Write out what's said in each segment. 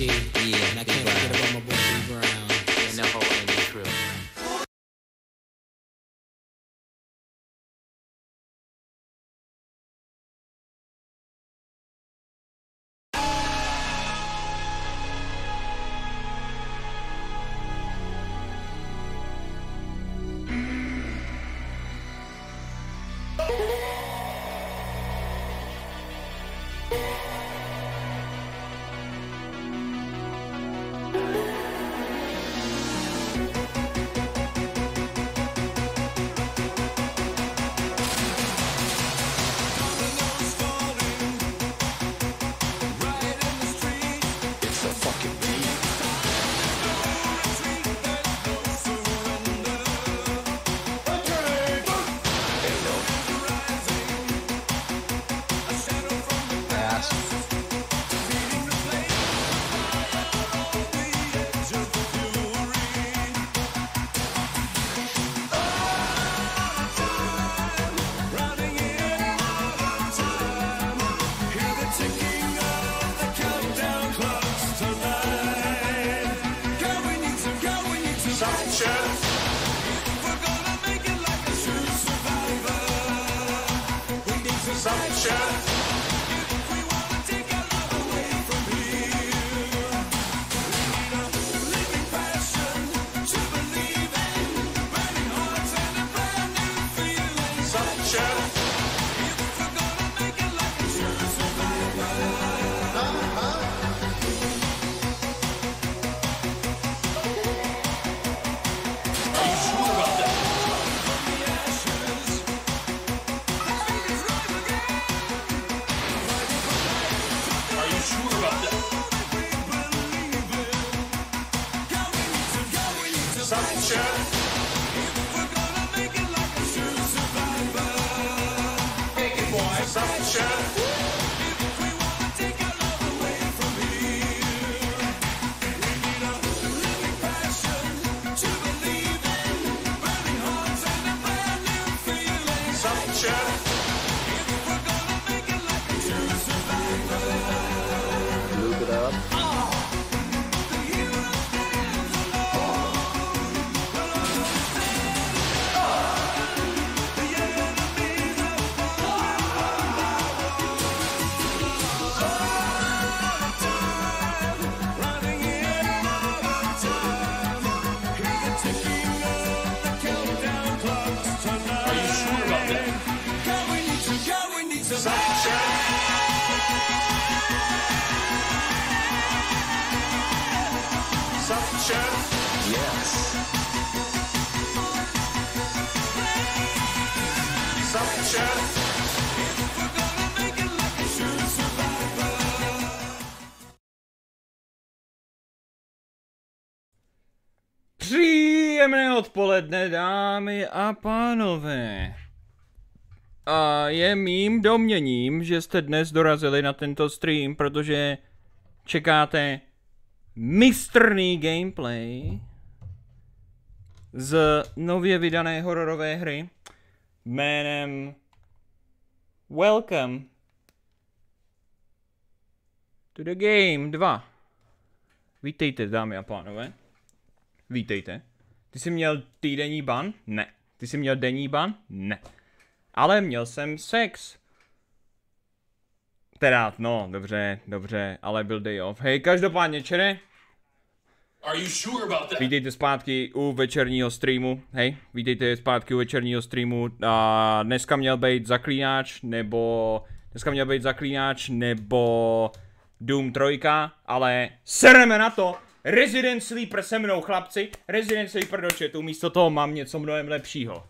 G. Yeah, and I can't forget about my boy B Brown. And the whole Indie crew. Příjemné odpoledne, dámy a pánové. A je mým domněním, že jste dnes dorazili na tento stream, protože čekáte mistrný gameplay z nově vydané hororové hry jménem Welcome to the Game 2. Vítejte, dámy a pánové. Vítejte. Ty jsi měl týdenní ban? Ne. Ty jsi měl denní ban? Ne. Ale měl jsem sex. Teda, no, dobře, ale byl day off. Hej, každopádně, čere? Vítejte zpátky u večerního streamu. Hej, vítejte zpátky u večerního streamu. Dneska měl být zaklínač, nebo Doom 3, ale sereme na to. Resident Sleeper se mnou, chlapci. Resident Sleeper do chatu, místo toho mám něco mnohem lepšího.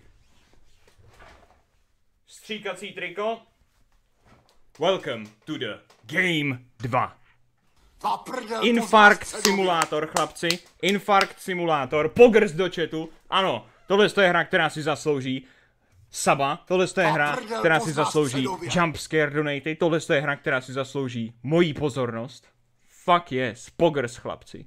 Stříkací triko. Welcome to the Game 2. Infarkt simulátor, chlapci. Infarkt simulátor. Pogrs do chatu. Ano, tohle je hra, která si zaslouží saba. Tohle je hra, která si zaslouží jumpscare donaty. Tohle je hra, která si zaslouží moji pozornost. Fuck yes, pogrs, chlapci.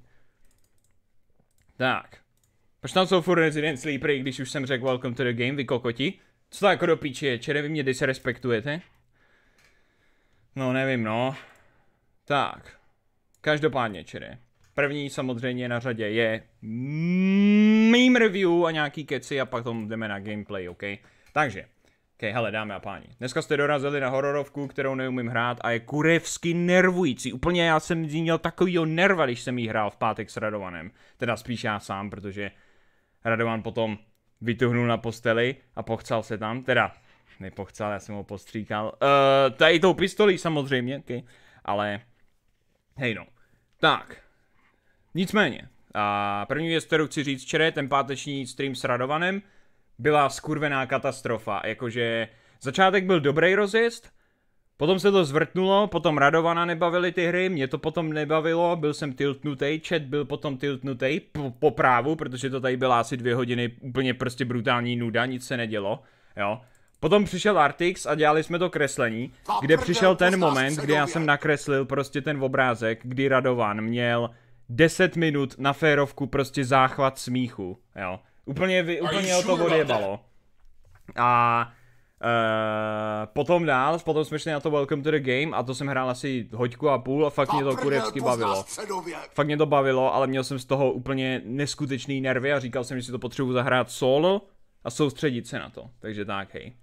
Tak. Proč tam jsou furt Resident Sleepery, když už jsem řekl welcome to the game, vy kokoti? Co to jako do píči je? Čere, vy mě disrespektujete? No, nevím, no. Tak. Každopádně, čere. První samozřejmě na řadě je meme review a nějaký keci a pak tomu jdeme na gameplay, OK? Takže, hele, dámy a páni, dneska jste dorazili na hororovku, kterou neumím hrát a je kurevsky nervující. Úplně já jsem měl takovýho nerva, když jsem jí hrál v pátek s Radovanem. Teda spíš já sám, protože Radovan potom vytuhnul na posteli a pochcal se tam, teda nepochcal, já jsem ho postříkal. Tady tou pistolí samozřejmě, OK? Ale, hej no. Tak, nicméně, první věc, kterou chci říct, včera ten páteční stream s Radovanem byla skurvená katastrofa, jakože začátek byl dobrý rozjezd, potom se to zvrtnulo, potom Radovana nebavily ty hry, mě to potom nebavilo, byl jsem tiltnutej, chat byl potom tiltnutej po právu, protože to tady byla asi 2 hodiny úplně prostě brutální nuda, nic se nedělo, jo. Potom přišel Artix a dělali jsme to kreslení, kde přišel ten moment, kdy já jsem nakreslil prostě ten obrázek, kdy Radovan měl 10 minut na férovku prostě záchvat smíchu, jo. Úplně ho to odjebalo. A potom jsme šli na to Welcome to the Game a to jsem hrál asi 1,5 hodiny a fakt mě to kurevsky bavilo. Fakt mě to bavilo, ale měl jsem z toho úplně neskutečný nervy a říkal jsem, že si to potřebuji zahrát solo a soustředit se na to. Takže tak, hej.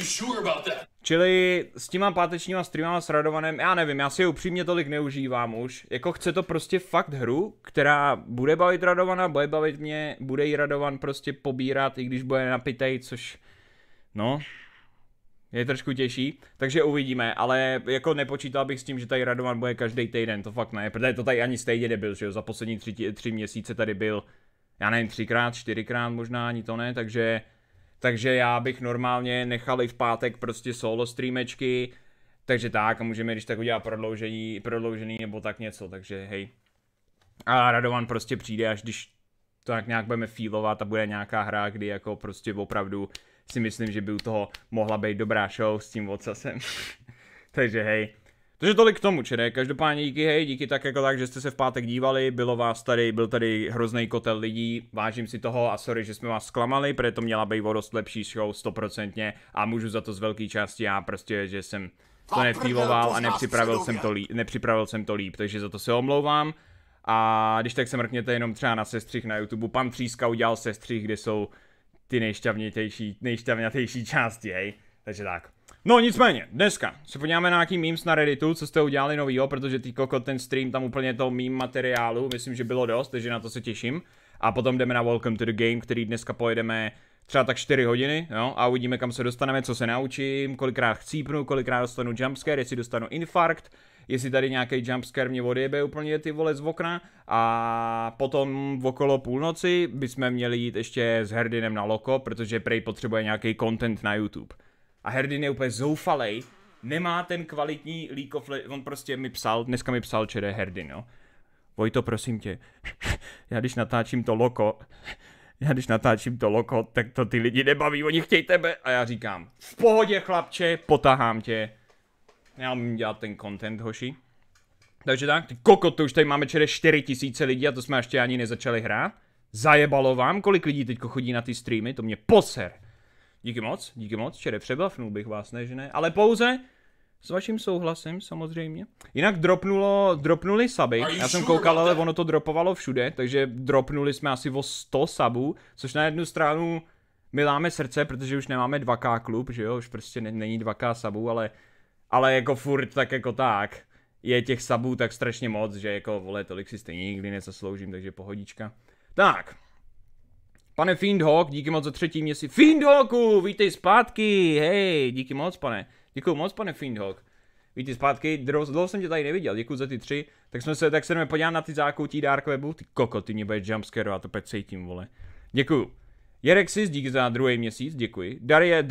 Čili s těma pátečníma streamama s Radovanem, já nevím, já si je upřímně tolik neužívám už. Jako chce to prostě fakt hru, která bude bavit Radovana, bude bavit mě, bude jí Radovan prostě pobírat, i když bude napitej, což, no, je trošku těžší. Takže uvidíme, ale jako nepočítal bych s tím, že tady Radovan bude každý týden, to fakt ne, protože to tady ani stejně nebyl, že jo, za poslední 3 měsíce tady byl, já nevím, 3krát, 4krát možná, ani to ne, takže já bych normálně nechal i v pátek prostě solo streamečky, takže tak a můžeme když tak udělat prodloužený nebo tak něco, takže hej. A Radovan prostě přijde, až když to tak nějak budeme feelovat a bude nějaká hra, kdy jako prostě opravdu si myslím, že by u toho mohla být dobrá show s tím odsasem. Takže hej. Takže tolik k tomu, čere. Každopádně díky, hej, díky tak jako tak, že jste se v pátek dívali, byl tady hrozný kotel lidí, vážím si toho a sorry, že jsme vás zklamali, protože to měla být o dost lepší show, 100% a můžu za to z velké části já prostě, že jsem to nefeeloval a nepřipravil jsem to líp, takže za to se omlouvám. A když tak se mrkněte jenom třeba na sestřih na YouTube, pan Tříska udělal sestřih, kde jsou ty nejšťavnatější části, hej, takže tak. No nicméně, dneska se podíváme na nějaký memes na Redditu, co jste udělali novýho, protože ty kokot ten stream tam úplně toho meme materiálu, myslím, že bylo dost, takže na to se těším. A potom jdeme na Welcome to the Game, který dneska pojedeme třeba tak 4 hodiny, jo, a uvidíme, kam se dostaneme, co se naučím, kolikrát chcípnu, kolikrát dostanu jumpscare, jestli dostanu infarkt, jestli tady nějaký jumpscare mě odjebe úplně ty vole z okna. A potom okolo půlnoci bychom měli jít ještě s Herdinem na loko, protože prej potřebuje nějaký content na YouTube. A Herdin je úplně zoufalej, nemá ten kvalitní League of Legends, on prostě dneska mi psal čere Herdin, jo. Vojto, prosím tě, já když natáčím to loko, tak to ty lidi nebaví, oni chtějí tebe. A já říkám, v pohodě chlapče, potahám tě. Já umím dělat ten content, hoši. Takže tak, ty kokot, to už tady máme čere 4000 lidí a to jsme ještě ani nezačali hrát. Zajebalo vám, kolik lidí teďko chodí na ty streamy, to mě poser. Díky moc, čere, přebafnul bych vás, ne, že ne, ale pouze s vaším souhlasem, samozřejmě. Jinak dropnuli suby, já jsem koukal, ale ono to dropovalo všude, takže dropnuli jsme asi o 100 subů, což na jednu stranu my láme srdce, protože už nemáme 2K klub, že jo, už prostě není 2K subů, ale jako furt tak jako tak, je těch subů tak strašně moc, že jako vole, tolik si stejně nikdy nezasloužím, takže pohodička. Tak. Pane Fiendhawk, díky moc za 3. měsíc. Fiendhawku, vítej zpátky, hej, díky moc, pane. Děkuju moc, pane Fiendhawk. Vítej zpátky, dlouho jsem tě tady neviděl, děkuju za ty 3. Tak se jdeme podívat na ty zákoutí Dark Webu. Ty koko, ty mě bude jumpscare a to pět cítím, vole. Děkuju. Jerexis, díky za 2. měsíc, děkuji.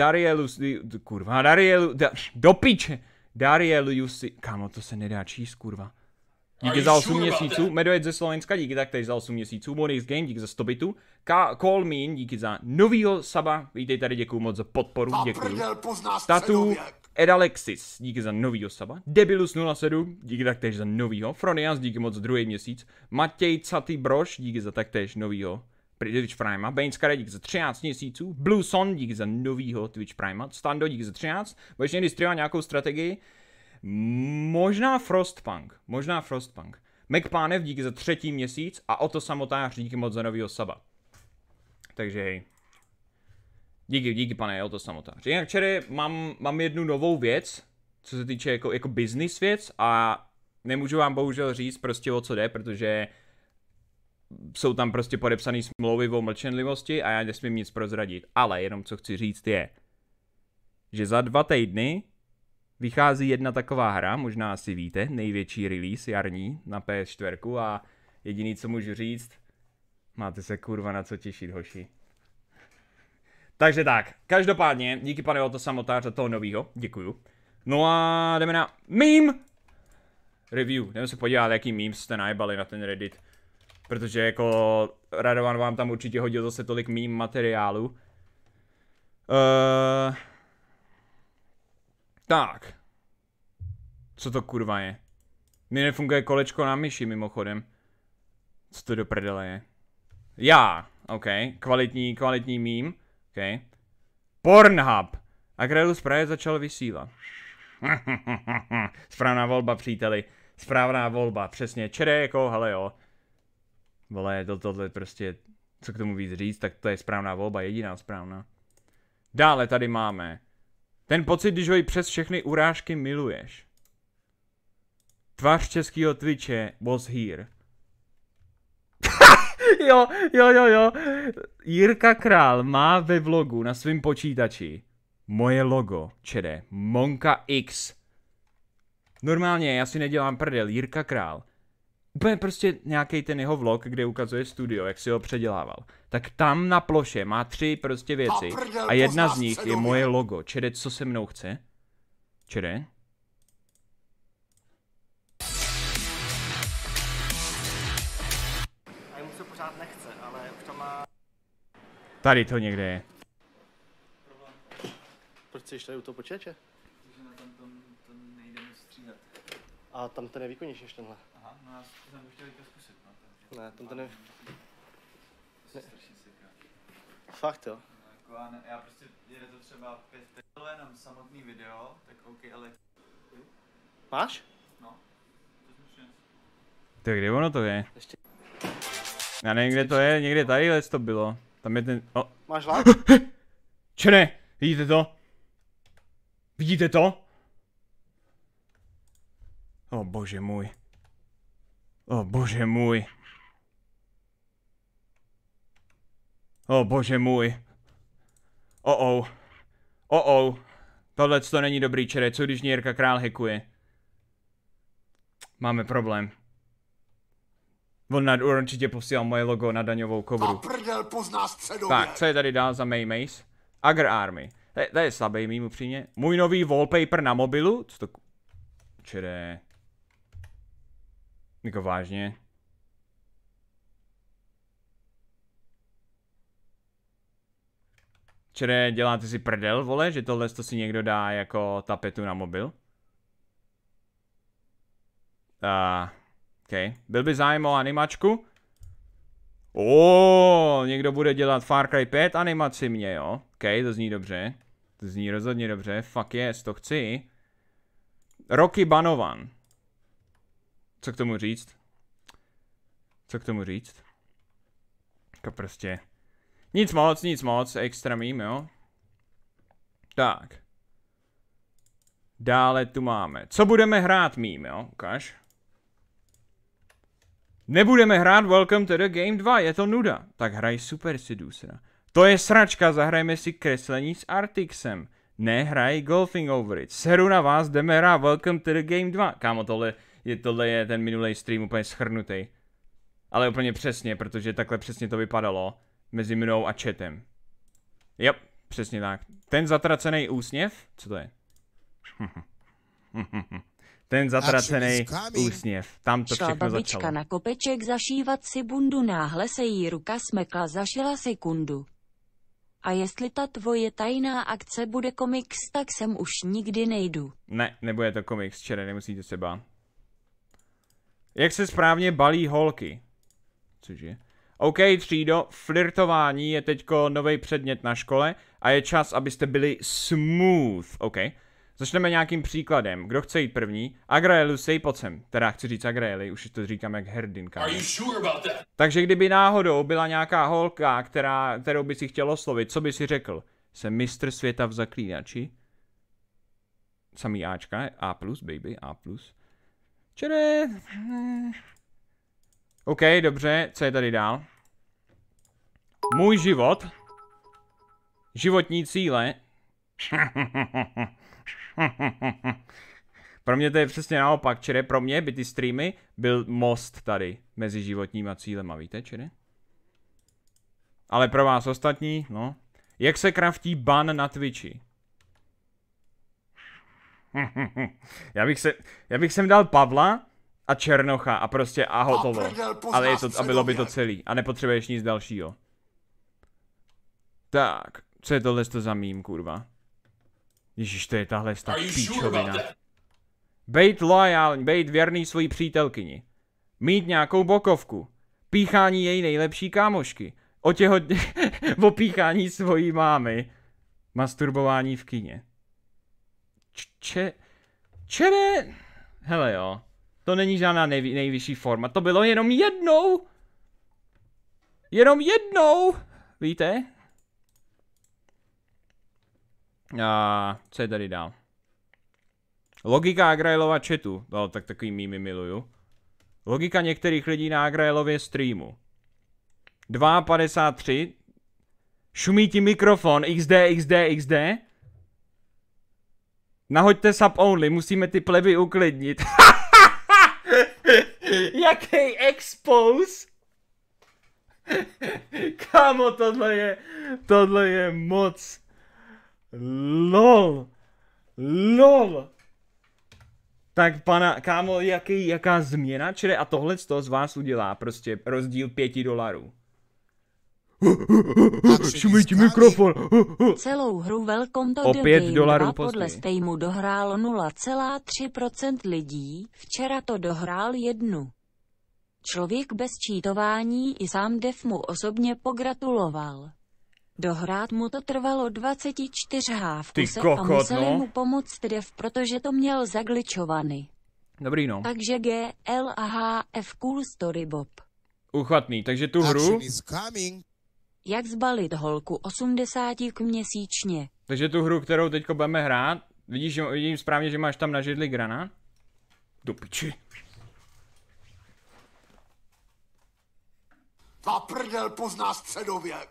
Darielus, kámo, to se nedá číst, kurva. Díky za 8 měsíců, Medojed ze Slovenska, díky taktéž za 8 měsíců, Monix Game, díky za 100 bitů, Call Mean, díky za novýho saba, vítej tady, děkuju moc za podporu, děkuju. Tatu, Edalexis, díky za novýho saba, Debilus 07, díky taktéž za novýho, Fronias, díky moc za 2. měsíc, Matěj Caty Broš, díky za taktéž novýho Twitch Prima, Bainskare, díky za 13 měsíců, Blue Son, díky za novýho Twitch Prima, Stando, díky za 13, budeš někdy streamovat nějakou strategii? Možná Frostpunk. McPánev díky za 3. měsíc a Oto Samotář díky moc za novýho saba. Takže hej. Díky pane Oto Samotář. Jinak včera mám jednu novou věc, co se týče jako business věc a nemůžu vám bohužel říct prostě o co jde, protože jsou tam prostě podepsané smlouvy o mlčenlivosti a já nesmím nic prozradit. Ale jenom co chci říct je, že za 2 týdny vychází jedna taková hra, možná asi víte, největší release jarní na PS4 a jediný co můžu říct, máte se kurva na co těšit, hoši. Takže tak, každopádně, díky pane Oto Samotář za toho novýho, děkuju. No a jdeme na meme review, jdeme se podívat, jaký memes jste najebali na ten Reddit. Protože jako Radovan vám tam určitě hodil zase tolik meme materiálu. Tak. Co to kurva je? Mně nefunguje kolečko na myši mimochodem. Co to do prdele je? Já, ok. Kvalitní meme. Ok. Pornhub. Agrelus právě začal vysílat. Správná volba, příteli. Správná volba, přesně. Čere jako, hele jo. Vole, tohle prostě, co k tomu víc říct, tak to je správná volba, jediná správná. Dále tady máme. Ten pocit, když ho i přes všechny urážky miluješ. Tvář českýho Twitche was here. jo. Jirka Král má ve vlogu na svém počítači moje logo, čede, Monka X. Normálně, já si nedělám prdel, Jirka Král. Úplně prostě nějaký ten jeho vlog, kde ukazuje studio, jak si ho předělával. Tak tam na ploše má 3 prostě věci a jedna z nich je moje logo. Čede, co se mnou chce? Čede? A jemu se pořád nechce, ale už to má... Tady to někde je. Proč jsi tady u toho počítače? Protože na tom to nejde moc střídat. A tam to nevýkonnější ještě tenhle. Aha, no já jsem chtěl to zkusit, no. Takže... Ne, tam to ne... To se strašně seká. Fakt jo? No, jako já prostě jede to třeba 5 vteřin, jenom samotný video, tak OK, ale... Máš? No, to zmuším. Tak kde ono to je? Ještě. Já nevím, kde to je, někde tady to bylo. Tam je ten... Oh. Máš lák? Čene, vidíte to? Vidíte to? O bože můj. O bože můj. O bože můj. Tohle to není dobrý, čere, co když mě Jirka Král hackuje? Máme problém. On určitě posílal moje logo na daňovou kobru. Tak, co je tady dál za Mace? Agr Army. To je slabý mým upřímně. Můj nový wallpaper na mobilu? Co to... Čere... Jako vážně. Čere, děláte si prdel, vole, že tohle to si někdo dá jako tapetu na mobil? OK. Byl by zájem o animačku? Někdo bude dělat Far Cry 5 animaci mě, jo? OK, to zní dobře. To zní rozhodně dobře. Fuck yes, to chci. Roky banovan. Co k tomu říct? Jako prostě. Nic moc, extra meme, jo? Tak. Dále tu máme. Co budeme hrát meme, jo? Ukaž. Nebudeme hrát Welcome to the Game 2, je to nuda. Tak hraj Super Seducera. To je sračka, zahrajme si kreslení s Artixem. Ne, hraj Golfing Over It. Seru na vás, jdeme hrát Welcome to the Game 2. Kámo, tohle je ten minulý stream úplně schrnutý. Ale úplně přesně, protože takhle přesně to vypadalo mezi mnou a chatem. Yep, přesně tak. Ten zatracený úsměv? Co to je? Ten zatracený úsměv. Tam to všechno začalo. Šla babička na kopeček zašívat si bundu, náhle se jí ruka smekla, zašila sekundu. A jestli ta tvoje tajná akce bude komiks, tak sem už nikdy nejdu. Ne, nebude to komiks, čere, nemusíte se bát. Jak se správně balí holky? Cože? OK, třído, flirtování je teďko nový předmět na škole a je čas, abyste byli smooth, OK? Začneme nějakým příkladem. Kdo chce jít první? Agraelu, sej, pojď sem. Teda chci říct Agraeli, už to říkám jak hrdinka. Takže kdyby náhodou byla nějaká holka, kterou by si chtěl oslovit, co by si řekl? Jsem mistr světa v zaklínači. Samý Ačka, A+, baby, A+. Čere. OK, dobře, co je tady dál? Můj život. Životní cíle. Pro mě to je přesně naopak, čere, pro mě by ty streamy byl most tady mezi životníma cílema, víte, čere? Ale pro vás ostatní, no. Jak se kraftí ban na Twitchi? Já bych sem dal Pavla a Černocha a prostě a hotovo. Ale je to, a bylo by to celý. A nepotřebuješ nic dalšího. Tak, co je tohle za mím, kurva? Ježíš, to je tahle píčovina. Bejt loajální, bejt věrný svojí přítelkyni. Mít nějakou bokovku. Píchání její nejlepší kámošky. Opíchání svojí mámy. Masturbování v kině. Čere? Hele jo. To není žádná nejvyšší forma. To bylo jenom jednou. Jenom jednou. Víte? A co je tady dál? Logika Agraelova chatu. No, tak takový mými miluju. Logika některých lidí na Agraelově streamu. 2,53. Šumí ti mikrofon. XD. Nahoďte sub only. Musíme ty pleby uklidnit. Jaký expose? Kámo, tohle je moc. LOL. Tak pana, kámo, jaká změna, čere, a tohle z vás udělá prostě rozdíl $5. Šumí ti mikrofon. Celou hru Welcome to o the $5 Game 2 později. podle Steamu dohrálo 0,3% lidí, včera to dohrál 1. Člověk bez čítování i sám Dev mu osobně pogratuloval. Dohrát mu to trvalo 24 hávkuse a museli mu pomoct Dev, protože to měl zagličovaný. Dobrý no. Takže GL a HF Cool Story Bob. Uchvatný, takže tu hru. Jak zbalit holku 80 měsíčně. Takže tu hru, kterou teďko budeme hrát, vidím správně, že máš tam na židli granát? Do piči. Ta prdel pozná středověk.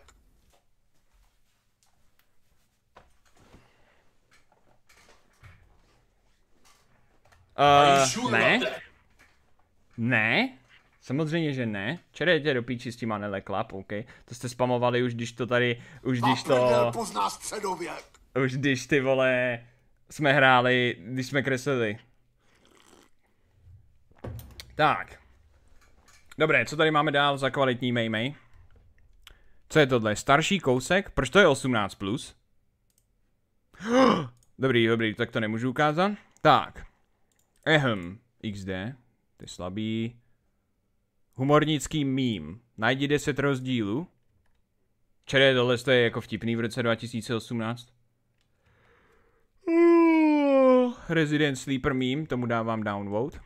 Ne? Ne? Samozřejmě, že ne. Čerejte do píči s tím Anele Club, OK. To jste spamovali už když to tady, už když ty vole jsme hráli, když jsme kreslili. Tak. Dobré, co tady máme dál za kvalitní mejmej? Co je tohle? Starší kousek? Proč to je 18+? Dobrý, tak to nemůžu ukázat. Tak. XD. To je slabý. Humornický mím. Najdi 10 rozdílů. Čere, tohle to je jako vtipný v roce 2018. Resident Sleeper mím, tomu dávám downvote.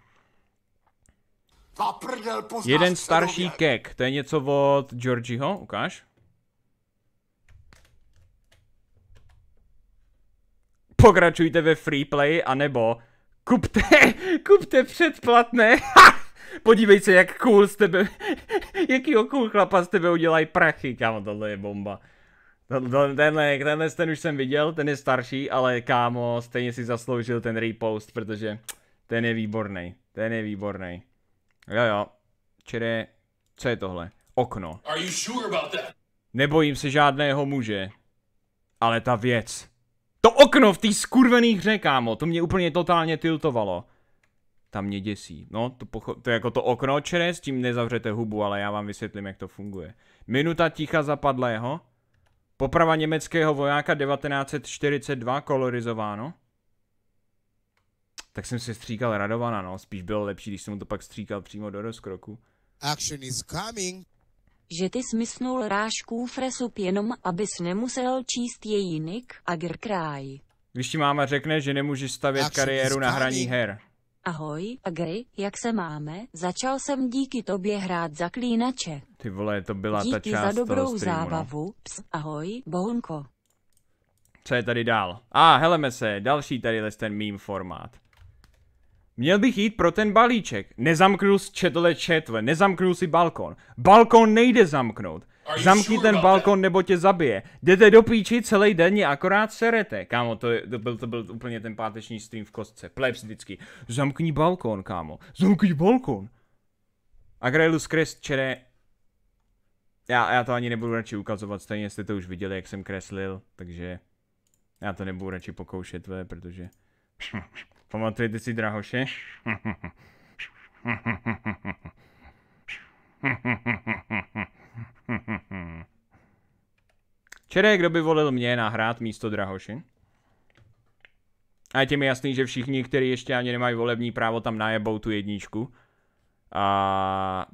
Jeden starší kek, to je něco od Georgieho, ukáž. Pokračujte ve freeplay, anebo kupte předplatné. Podívej se, jak cool z tebe, jakýho cool chlapa z tebe udělají prachy, kámo, tohle je bomba. Tenhle už jsem viděl, ten je starší, ale kámo, stejně si zasloužil ten repost, protože ten je výborný. Jo, čere, co je tohle? Okno. Nebojím se žádného muže, ale ta věc. To okno v té skurvený hře, kámo, to mě úplně totálně tiltovalo. Tam mě děsí. No, to je jako to okno, čere, s tím nezavřete hubu, ale já vám vysvětlím, jak to funguje. Minuta ticha zapadlého. Poprava německého vojáka 1942, kolorizováno. Tak jsem si stříkal Radovana, no. Spíš bylo lepší, když jsem mu to pak stříkal přímo do rozkroku. Action is coming. Že ty smysnul rážků fresup jenom, abys nemusel číst její nick a grkraj. Když ti máma řekne, že nemůžeš stavět kariéru na hraní her. Ahoj, Agri, jak se máme? Začal jsem díky tobě hrát Zaklínače. Ty vole, to byla ta Díky část za dobrou toho streamu, zábavu. no. Ps, ahoj, Bohunko. Co je tady dál? Heleme se, další tady ten meme formát. Měl bych jít pro ten balíček. Nezamknul si četle, nezamknul si balkon. Balkon nejde zamknout. Zamkni ten balkon, nebo tě zabije. Jdete do píči, celý den je akorát serete. Kámo, to byl úplně ten páteční stream v kostce. Plebs vždycky. Zamkni balkon, kámo. Zamkni balkon. Agrelus Crest čere. Já to ani nebudu radši ukazovat, stejně jste to už viděli, jak jsem kreslil, takže já to nebudu radši pokoušet, protože pamatujete si Drahoše? Čere, kdo by volil mě nahrát místo Drahoši? A je mi jasný, že všichni, kteří ještě ani nemají volební právo, tam najebou tu jedničku. A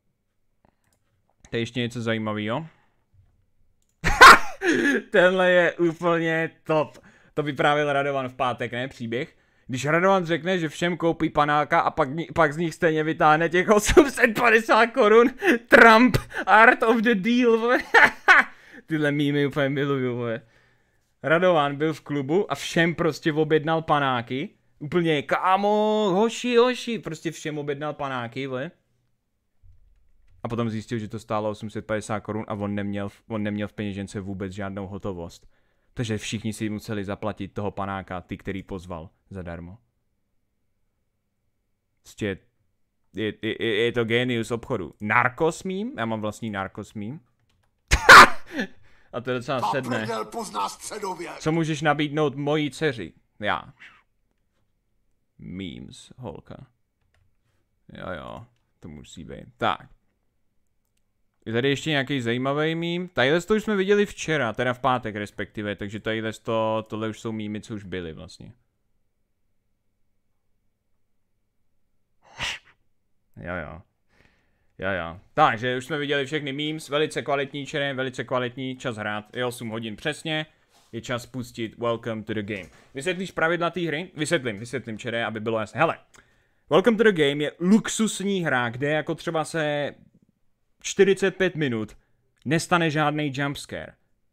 to je ještě něco zajímavého. Tenhle je úplně top. To vyprávěl Radovan v pátek, ne? Příběh. Když Radovan řekne, že všem koupí panáka a pak z nich stejně vytáhne těch 850 korun. Trump, art of the deal. Tyhle mýmy úplně miluju. Radovan byl v klubu a všem prostě objednal panáky. Úplně, kámo, hoši, prostě všem objednal panáky, vole. A potom zjistil, že to stálo 850 korun a on neměl v peněžence vůbec žádnou hotovost. Takže všichni si museli zaplatit toho panáka, ty, který pozval, zadarmo. Prostě je to genius obchodu. Narcos meme? Já mám vlastní Narcos meme. A to je docela sedne. Co můžeš nabídnout mojí dceři? Já. Memes, holka. Jo, to musí být. Tak. Je tady ještě nějaký zajímavý meme? Tadyhle to už jsme viděli včera, teda v pátek respektive, takže tohle už jsou memy, co už byly vlastně. Jo. Takže už jsme viděli všechny memes, velice kvalitní čere, velice kvalitní, čas hrát, je 8 hodin přesně, je čas pustit Welcome to the Game. Vysvětlíš pravidla té hry? Vysvětlím čere, aby bylo jasné. Hele, Welcome to the Game je luxusní hra, kde jako třeba se 45 minut nestane žádný jumpscare.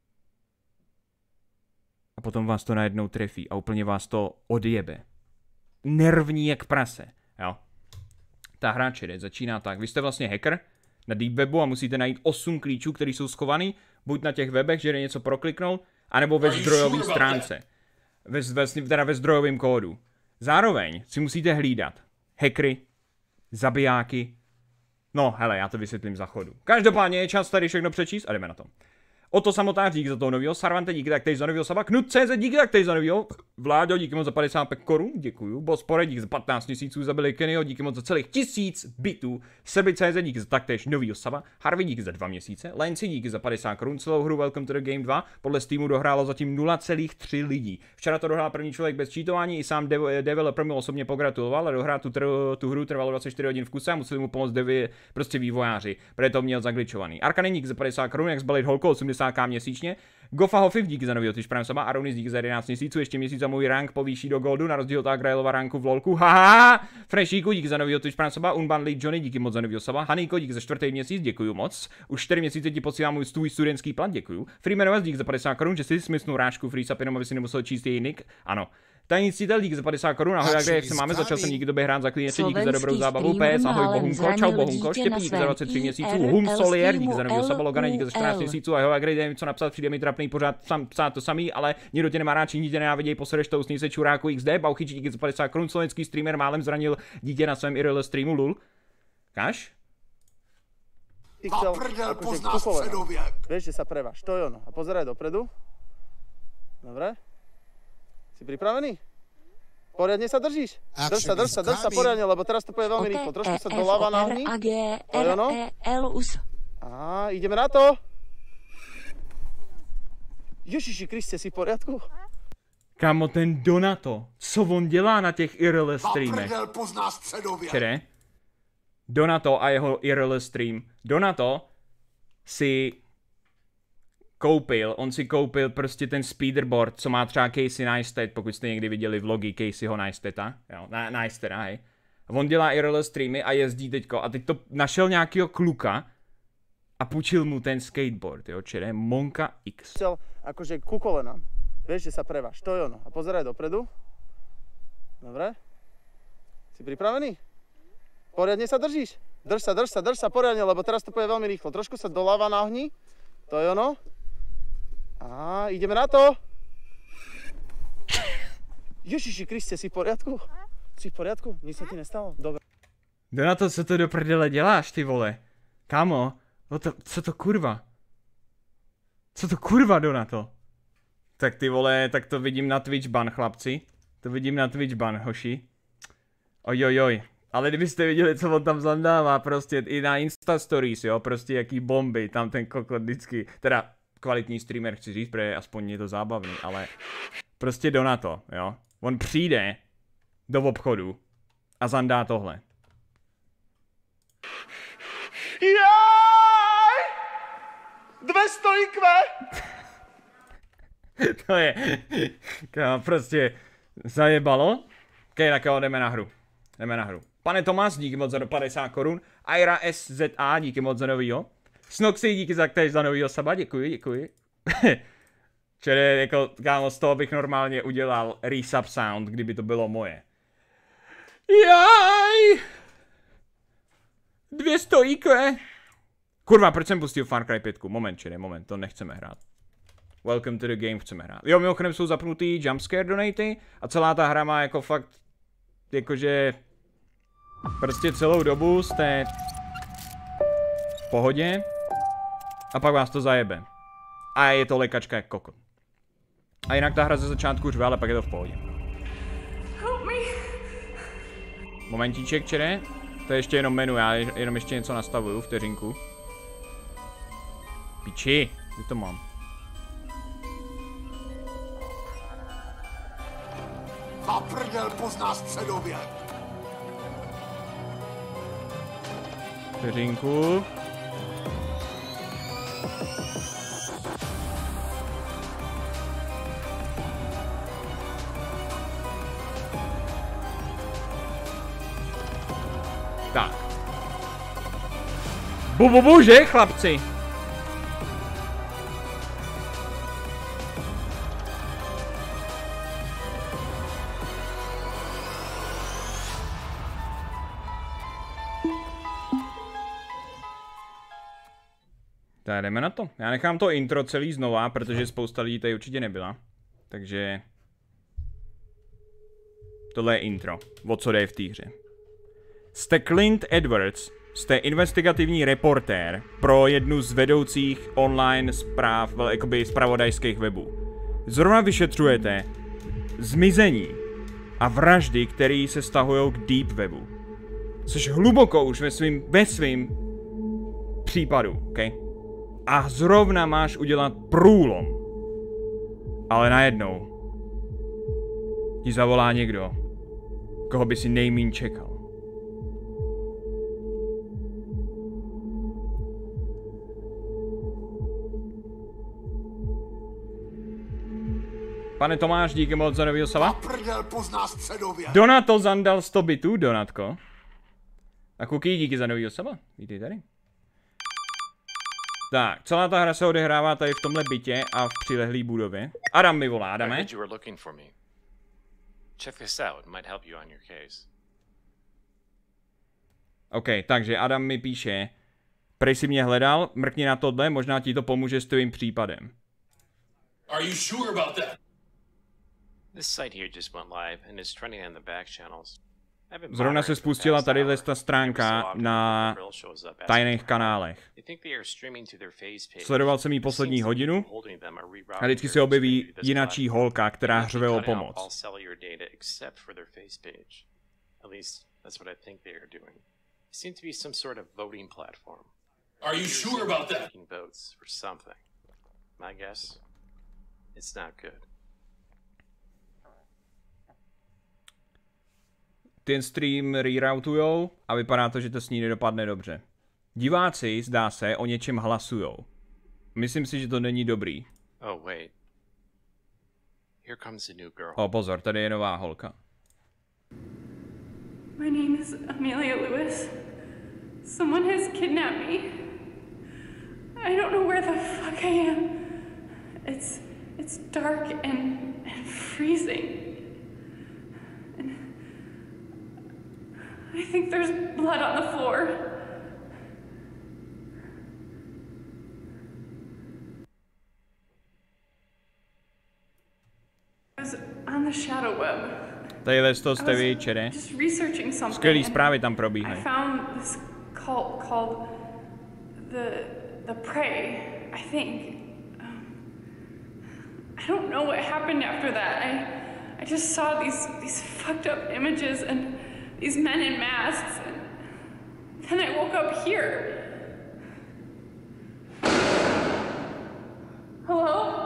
A potom vás to najednou trefí a úplně vás to odjebe. Nervní jak prase, jo. Ta hra čere začíná tak. Vy jste vlastně hacker na deep webu a musíte najít 8 klíčů, které jsou schovaný, buď na těch webech, že jde něco prokliknout, anebo ve zdrojové stránce. Teda ve zdrojovém kódu. Zároveň si musíte hlídat hackery, zabijáky. No, hele, já to vysvětlím za chodu. Každopádně je čas tady všechno přečíst a jdeme na to. Oto samotář, díky za toho novýho, Sarvante, díky taktéž za novýho saba, Knut.cz, díky taktéž za novýho, Vláďo, díky moc za 55 korun, děkuju, Bospore, díky za 15 měsíců, zabili Kennyho, díky moc za celých 1000 bitů, Srbi.cz, díky za taktéž novýho saba, Harvey, díky za 2 měsíce, Lenci, díky za 50 korun, celou hru Welcome to the Game 2, podle Steamu dohrálo zatím 0,3 lidí. Včera to dohrál první člověk bez cheatování, i sám developer mi osobně pogratuloval, a dohrát tu hru trvalo 24 hodin v kuse a museli mu pomoct prostě vývojáři, protože to měl zagličovaný. Arkane, díky za 50 korun, jak zbalit holko 80k měsíčně. Gofa Hofiv, díky za novýho Twitch Prime saba, Aronis, díky za 11 měsíců, ještě měsíc za můj rank povýší do goldu, na rozdíl od Agrelova ranku v lolku, haha, Freshíku, díky za novýho Twitch Prime saba, Unbanley Johnny, díky moc za novýho saba, Hanýko, díky za 4. měsíc, děkuju moc, už 4 měsíce ti posílám můj studentský plat, děkuju, Freemanovas, díky za 50 korun, že si smysnul rážku Freesa, jenom aby si nemusel číst její nick, ano. Tajný cítel, díky za 50 korun, ahoj, jak se máme, začal jsem díky tobě hrát za klíneče, díky za dobrou zábavu, PS, ahoj Bohunko, čau Bohunko, Štěpí, díky za 23 měsíců, Hum Solier, díky za novýho saba, Logane, díky za 14 měsíců, ahoj, jak dej mi co napsat, přijde mi trapný pořád psát to samý, ale nikdo tě nemá rád, nikdo tě nenáviděj, posereš to, usní se čuráku XD, Bauchyč, díky za 50 korun, slovenský streamer málem zranil dítě na svém IRL streamu, lul. Káš? Na prdel pozná středověk. Vieš, že sa preváž, to je ono. A pozeraj dopredu. Dobre. Si pripravený? Poriadne sa držíš. Drž sa poriadne, lebo teraz to pôjde veľmi rýchlo. Trošku sa doľava nahni. To je ono. A ideme na to. Ježiši Kriste, si v poriadku? Kámo, ten Donato, co on dělá na těch IRL streamech? Čere? Donato a jeho IRL stream. Donato si on si koupil prostě ten speederboard, co má třeba Casey Neistat, pokud jste někdy viděli vlogy Caseyho Neistata, jo, Neistata, hej. On dělá IRL streamy a jezdí teďko a teď to našel nějakýho kluka a půjčil mu ten skateboard, jo, čere Monka X. Chcel akože ku kolenám. Vieš, že sa preváž. To je ono. A pozeraj dopredu. Dobre. Si pripravený? Poriadne sa držíš? Drž sa poriadne, lebo teraz to pôjde veľmi rýchlo. Trošku sa doľava nahni. To je ono. A ideme na to. Ježiši Kriste, si v poriadku? Si v poriadku? Nic sa ti nestalo? Dobre. Donato, co to do prdele děláš, ty vole? Kámo, no to, co to kurva? Co to kurva, Donato? Tak ty vole, tak to vidím na Twitch ban, chlapci. To vidím na Twitch ban, hoši. Ojojoj. Ale kdybyste viděli, co on tam zandává, prostě i na Insta Stories, jo, prostě jaký bomby, tam ten kokot vždycky, teda kvalitní streamer chci říct, protože aspoň je to zábavný, ale prostě Donato, jo. On přijde do obchodu a zandá tohle. Jaj! 200 IQ! To je, prostě zajebalo. Ok, tak jo, jdeme na hru. Pane Tomas, díky moc za 50 korun. Aira SZA, díky moc za novýho. Snoxy, díky za též za novýho saba, děkuji. Čili jako, kámo, z toho bych normálně udělal resub sound, kdyby to bylo moje. Jaj! 200 IQ. Kurva, proč jsem pustil Far Cry 5? Moment, to nechceme hrát. Welcome to the game, chceme hrát. Jo, mimochodem jsou zapnutý jumpscare donaty a celá ta hra má jako fakt, jakože prostě celou dobu jste v pohodě a pak vás to zajebe. A je to lekačka jak kokot. A jinak ta hra ze začátku řve, ale pak je to v pohodě. Momentíček, čere? To je ještě jenom menu, já jenom ještě něco nastavuju, vteřinku. Piči, kde to mám? A prdel pozná středověk. Vteřinku. Tak. Že, chlapci? Tak jdeme na to. Já nechám to intro celý znova, protože spousta lidí tady určitě nebyla. Takže... tohle je intro. O co jde v té hře. Jste Clint Edwards. Jste investigativní reportér pro jednu z vedoucích online zpráv, jakoby zpravodajských webů. Zrovna vyšetřujete zmizení a vraždy, které se stahují k deep webu. Což hluboko už ve svým případu, okay? A zrovna máš udělat průlom. Ale najednou ti zavolá někdo, koho by si nejmíň čekal. Pane Tomáš, díky moc za novýho sava. Prdel pozná středověk. Donato zandal 100 bitů, Donatko. A Kuky, díky za novýho sava. Vítej tady. Tak, celá ta hra se odehrává tady v tomhle bytě a v přilehlý budově. Adam mi volá, Adame. OK, takže Adam mi píše. Prej si mě hledal, mrkni na tohle, možná ti to pomůže s tvým případem. Are you sure about that? This site here just went live and is trending on the back channels. Zrovna se spustila tady ta stránka na tajných kanálech. Sledoval jsem jí poslední hodinu a vždycky se objeví jinačí holka, která hřve o pomoc. Are you sure about that? My guess, it's not good. Ten stream reroutujou a vypadá to, že to s ní nedopadne dobře. Diváci, zdá se, o něčem hlasujou. Myslím si, že to není dobrý. Oh, wait. Here comes a new girl. O, pozor, tady je nová holka. My name is Amelia Lewis. Someone has kidnapped me. I don't know where the fuck I am. It's dark and freezing. And I think there's blood on the floor. I was on the shadow web. Tadyhle to jste vy, čere. Skvělý zprávy tam probíhají. I found this cult called the Prey, I think. I don't know what happened after that. I just saw these fucked up images and these men in masks, and then I woke up here. Hello?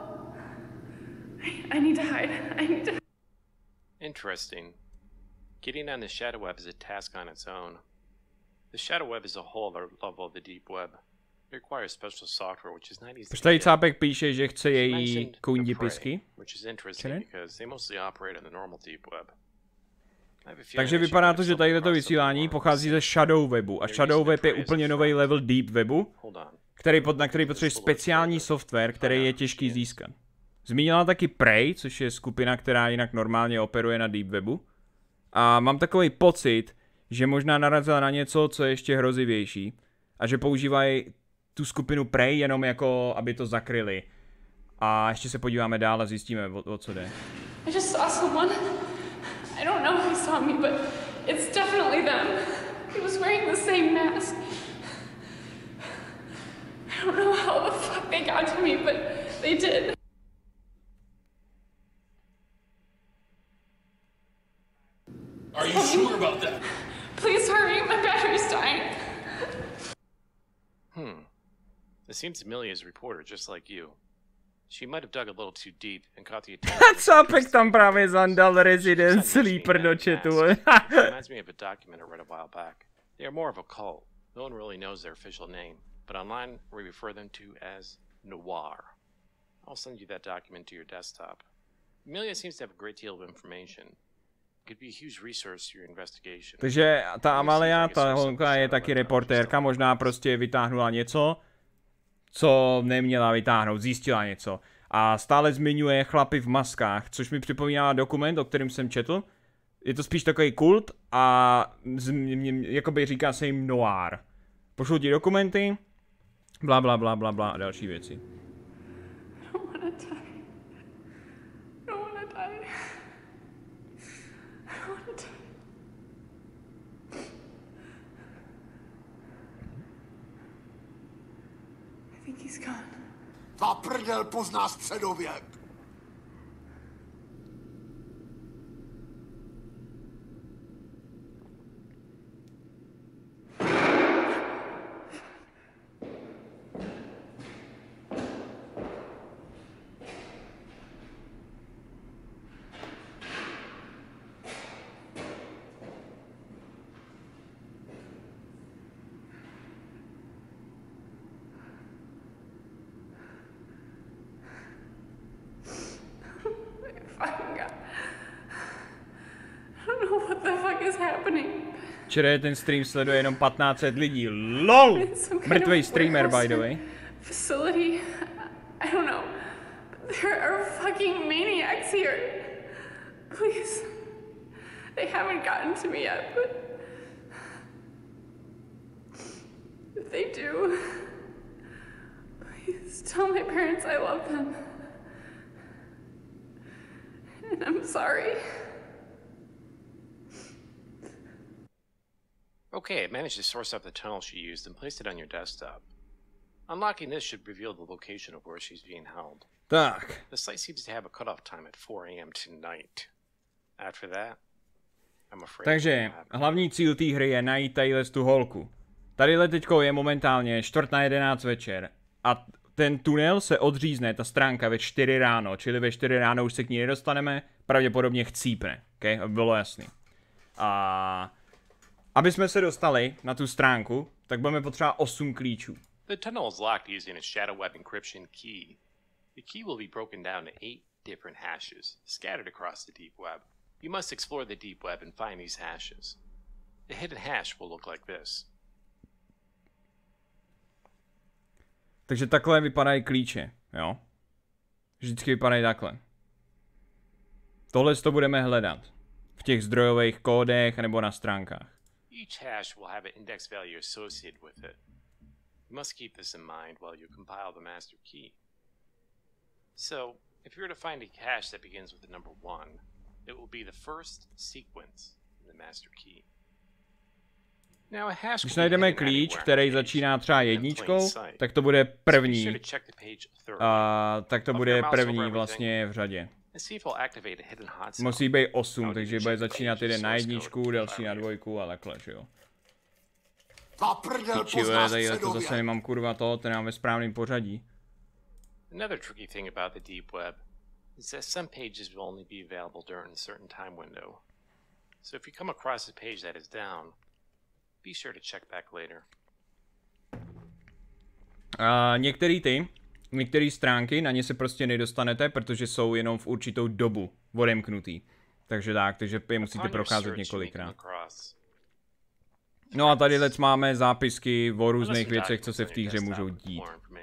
I need to hide. I need to. Interesting. Getting on the shadow web is a task on its own. The shadow web is a whole other level of the deep web. It requires special software, which is not easy. Proč tady Cápek píše, že chce její kundi pisky? Which is interesting because they mostly operate on the normal deep web. Takže vypadá to, že tady to vysílání pochází ze Shadow webu a Shadow web je úplně nový level deep webu, na který potřebuješ speciální software, který je těžký získat. Zmínila taky Prey, což je skupina, která jinak normálně operuje na deep webu. A mám takový pocit, že možná narazila na něco, co je ještě hrozivější. A že používají tu skupinu Prey jenom jako, aby to zakryli. A ještě se podíváme dál a zjistíme, o co jde. I just saw someone. I don't know who saw me, but it's definitely them. He was wearing the same mask. I don't know how the fuck they got to me, but they did. Are you sure about that? Please hurry, my battery's dying. It seems Amelia's a reporter just like you. She might have dug a little too deep and caught the attention. Cápek tam právě zandal Resident Sleeper do chatu. Reminds me of a document I read a while back. They are more of a cult. No one really knows their official name, but online we refer them to as Noir. I'll send you that document to your desktop. Amelia seems to have a great deal of information. Could be a huge resource to your investigation. Takže ta Amelia, ta holka je taky reportérka, možná prostě vytáhnula něco, co neměla vytáhnout, zjistila něco. A stále zmiňuje chlapy v maskách, což mi připomíná dokument, o kterém jsem četl. Je to spíš takový kult a jakoby říká se jim Noir. Pošlu ti dokumenty, bla bla bla bla bla a další věci. Va prdel pozná středověk. Včera ten stream sleduje jenom 1500 lidí. LOL! Mrtvej streamer, by the way. Facility, I don't know. There are fucking maniacs here. Please. They haven't gotten to me yet, but if they do, please tell my parents I love them. And I'm sorry. Okay, I managed to source up the tunnel she used and placed it on your desktop. Unlocking this should reveal the location of where she's being held. Tak. The site seems to have a cutoff time at 4 AM tonight. After that, I'm afraid. Takže hlavní cíl té hry je najít tadyhle tu holku. Tadyhle teďko je momentálně 10:45 večer. A ten tunel se odřízne, ta stránka ve 4 ráno, čili ve 4 ráno už se k ní nedostaneme, pravděpodobně chcípne, okay? Aby bylo jasný. A aby jsme se dostali na tu stránku, tak budeme potřebovat 8 klíčů. The tunnel is locked using a shadow web encryption key. The key will be broken down to 8 different hashes, scattered across the deep web. You must explore the deep web and find these hashes. The hidden hash will look like this. Takže takhle vypadají klíče, jo? Vždycky vypadají takhle. Tohle to budeme hledat v těch zdrojových kódech nebo na stránkách. Each hash will have an index value associated with it. You must keep this in mind while you compile the master key. So, if you were to find a hash that begins with the number 1, it will be the first sequence in the master key. Now, a hash Když najdeme klíč, který začíná třeba jedničkou, tak to bude první. Tak to bude první vlastně v řadě. Musí být 8, takže bude začínat jeden na jedničku, další na dvojku a takhle, že jo. Pičile, tady to zase nemám kurva to mám ve správném pořadí. Another tricky thing about the deep web is that some pages will only be available during a certain time window. So if you come across a page that is down, be sure to check back later. Některé stránky, na ně se prostě nedostanete, protože jsou jenom v určitou dobu odemknutý. Takže je musíte procházet několikrát. No a tady máme zápisky o různých věcech, co se v té hře můžou dít.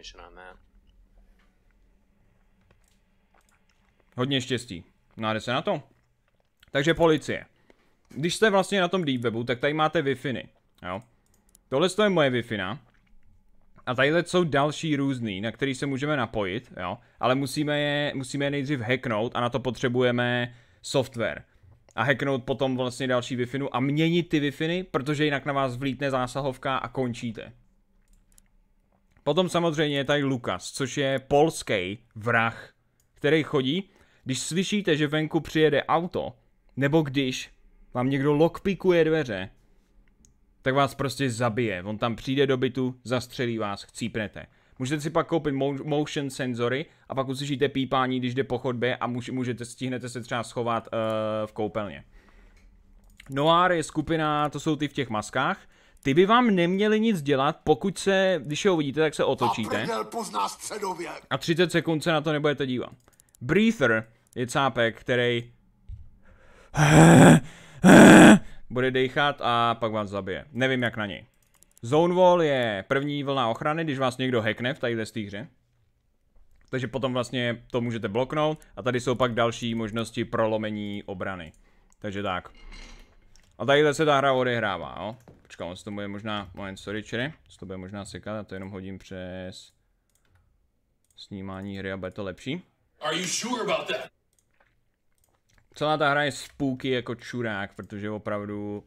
Hodně štěstí. No a jde se na to. Takže policie. Když jste vlastně na tom deep webu, tak tady máte Wi-Fi, jo. Tohle je moje Wi-Fi. A tadyhle jsou další různý, na který se můžeme napojit, jo. Ale musíme je nejdřív hacknout a na to potřebujeme software. A hacknout potom vlastně další Wi-Fi a měnit ty Wi-Fi, protože jinak na vás vlítne zásahovka a končíte. Potom samozřejmě je tady Lukas, což je polský vrah, který chodí, když slyšíte, že venku přijede auto, nebo když vám někdo lockpickuje dveře, tak vás prostě zabije. On tam přijde do bytu, zastřelí vás, chcípnete. Můžete si pak koupit motion senzory a pak uslyšíte pípání, když jde po chodbě a stihnete se třeba schovat v koupelně. Noir je skupina, to jsou ty v těch maskách. Ty by vám neměli nic dělat, pokud když ho uvidíte, tak se otočíte. A 30 sekund se na to nebudete dívat. Breather je cápek, který bude dechat a pak vás zabije. Nevím jak na něj. Zone Wall je první vlna ochrany, když vás někdo hackne v tadyhle hře. Takže potom vlastně to můžete bloknout a tady jsou pak další možnosti prolomení obrany. Takže tak. A tadyhle se ta hra odehrává, jo. Počkám, on se to bude možná, moment, sorry, čere, se to bude možná sekat a to jenom hodím přes snímání hry a bude to lepší. Are you sure about that? Celá ta hra je spooky jako čurák, protože opravdu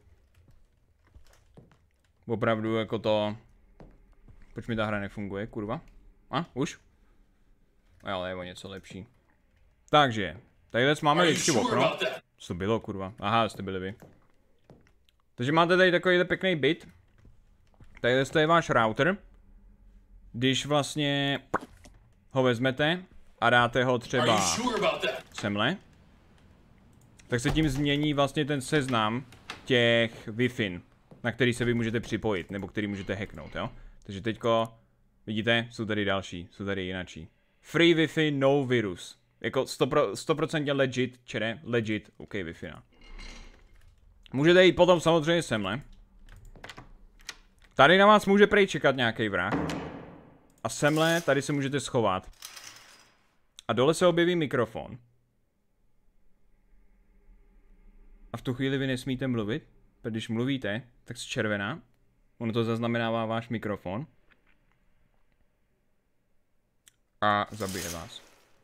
jako to... Proč mi ta hra nefunguje, kurva? A, už? Ale je o něco lepší. Takže, tadyhle máme vždycky okno. Co to bylo, kurva? Aha, jste byli vy. Takže máte tady takovýhle pěkný byt. Tadyhle je váš router. Když vlastně ho vezmete a dáte ho třeba semhle, tak se tím změní vlastně ten seznam těch Wi-Fi, na který se vy můžete připojit, nebo který můžete hacknout, jo? Takže teďko, vidíte, jsou tady další, jsou tady jinačí. Free Wi-Fi, no virus. Jako 100% legit, čere, legit, OK Wi-Fi. Můžete jít potom samozřejmě semhle. Tady na vás může prej čekat nějaký vrah. A semhle, tady se můžete schovat. A dole se objeví mikrofon. A v tu chvíli vy nesmíte mluvit, protože když mluvíte, tak se červená. Ono to zaznamenává váš mikrofon. A zabije vás.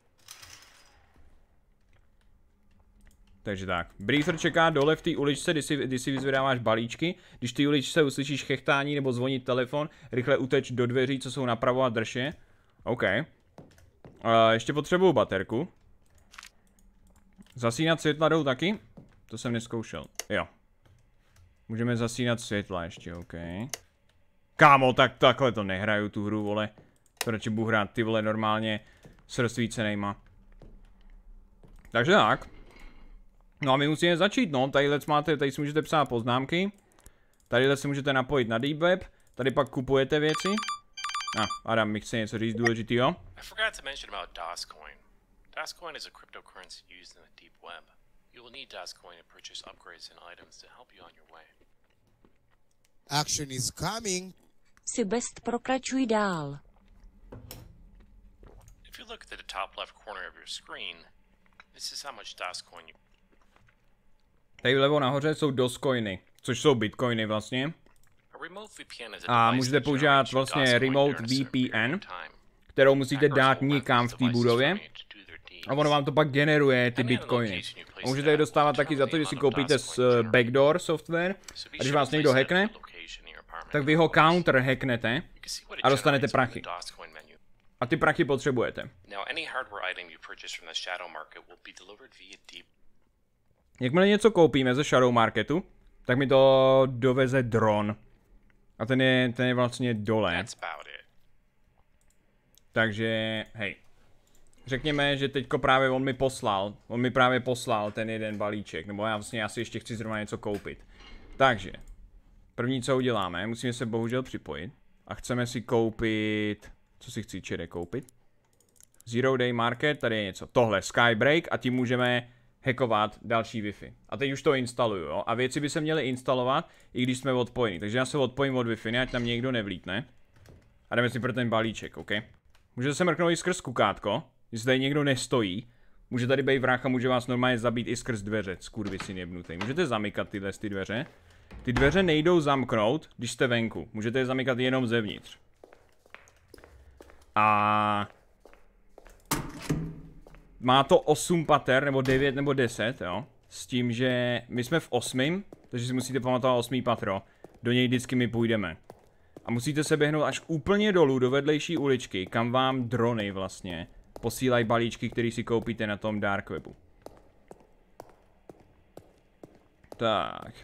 Takže tak. Breather čeká dole v té uličce, kdy si vyzvedáváš balíčky. Když v té uličce uslyšíš chechtání nebo zvonit telefon, rychle uteč do dveří, co jsou napravo a drž je. OK. Ještě potřebuju baterku. Zasínat světla jdou taky? To jsem neskoušel. Jo. Můžeme zasínat světla ještě, OK. Kámo, tak takhle to nehraju tu hru, vole. To radši budu hrát ty vole normálně s rozsvícenejma. Takže tak. No a my musíme začít, no. Tady si můžete psát poznámky. Tadyhle se můžete napojit na Deep Web. Tady pak kupujete věci. Adam mi chce něco říct důležitýho. I forgot to mention about DOSCoin. DOSCoin is a cryptocurrency used in the deep web. You will need DOSCoin to purchase upgrades and items to help you on your way. Action is coming. Si best pokračuj dál. If you look at the top left corner of your screen, this is how much DOSCoin you... Tady vlevo nahoře jsou DOSCoiny, což jsou bitcoiny vlastně. A můžete používat vlastně Remote VPN, kterou musíte dát někam v té budově. A ono vám to pak generuje ty bitcoiny. A můžete je dostávat taky za to, že si koupíte backdoor software. A když vás někdo hackne, tak vy ho counter hacknete a dostanete prachy. A ty prachy potřebujete. Jakmile něco koupíme ze Shadow Marketu, tak mi to doveze dron. A ten je vlastně dole. Takže, hej. Řekněme, že teďko právě on mi právě poslal ten jeden balíček, nebo já si ještě chci zrovna něco koupit. Takže, první co uděláme, musíme se bohužel připojit a chceme si koupit, co si chci Čede koupit? Zero Day Market, tady je něco, tohle, Skybreak a tím můžeme hackovat další Wi-Fi. A teď už to instaluju, jo? A věci by se měly instalovat, i když jsme odpojeni. Takže já se odpojím od Wi-Fi, ať tam někdo nevlítne. A jdeme si pro ten balíček, OK? Můžete se mrknout i skrz kukátko, jestli tady někdo nestojí. Může tady být vrah a může vás normálně zabít i skrz dveře, skurvisyn jebnutý. Můžete zamykat ty dveře. Ty dveře nejdou zamknout, když jste venku. Můžete je zamykat jenom zevnitř. A... má to 8 pater, nebo 9, nebo 10, jo. S tím, že my jsme v 8, takže si musíte pamatovat 8. patro. Do něj vždycky my půjdeme. A musíte se běhnout až úplně dolů do vedlejší uličky, kam vám drony vlastně posílají balíčky, které si koupíte na tom dark webu. Tak.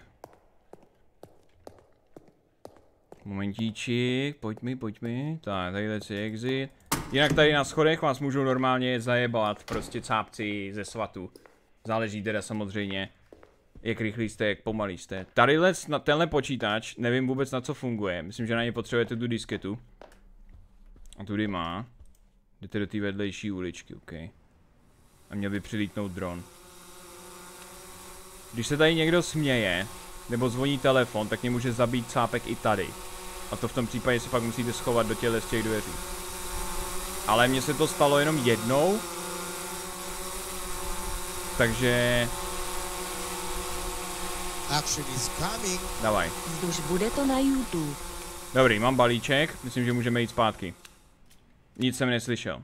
Momentíček, pojď mi. Tak, tadyhle si exit. Jinak tady na schodech vás můžou normálně zajebat, prostě cápci ze svatu. Záleží teda samozřejmě, jak rychlý jste, jak pomalý jste. Tadyhle, na tenhle počítač, nevím vůbec na co funguje. Myslím, že na něj potřebujete tu disketu. A tudy má. Jdete do té vedlejší uličky, OK. A měl by přilítnout dron. Když se tady někdo směje, nebo zvoní telefon, tak mě může zabít cápek i tady. A to v tom případě se pak musíte schovat do těchto z těch dveří. Ale mně se to stalo jenom jednou. Takže... Davaj. Už bude to na YouTube. Dobrý, mám balíček. Myslím, že můžeme jít zpátky. Nic jsem neslyšel.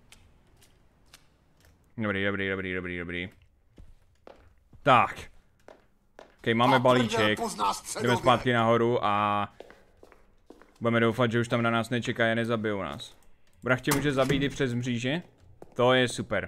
Dobrý. Tak. OK, máme balíček. Jdeme zpátky nahoru a... budeme doufat, že už tam na nás nečekají a nezabijou nás. Vrah tě může zabít i přes mříže. To je super.